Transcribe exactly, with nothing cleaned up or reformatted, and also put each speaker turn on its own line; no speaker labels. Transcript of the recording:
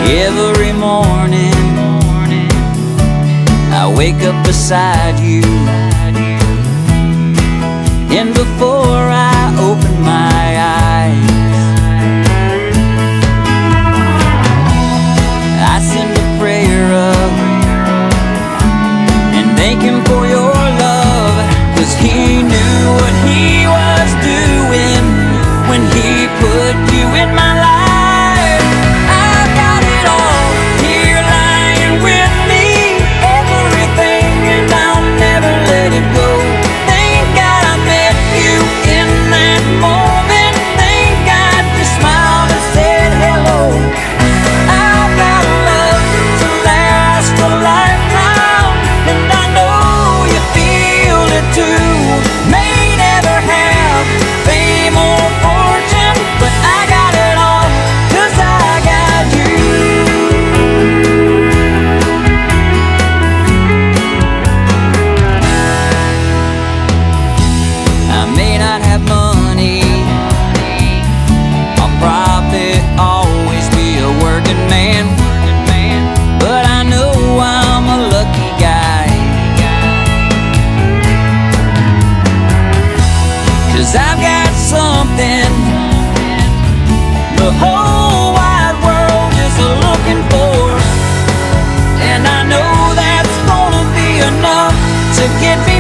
Every morning I wake up beside you, and before I open my eyes, I send a prayer up and thank Him for your love, 'cause He knew what He was doing when He put you in my life. I've got something the whole wide world is looking for, and I know that's gonna be enough to get me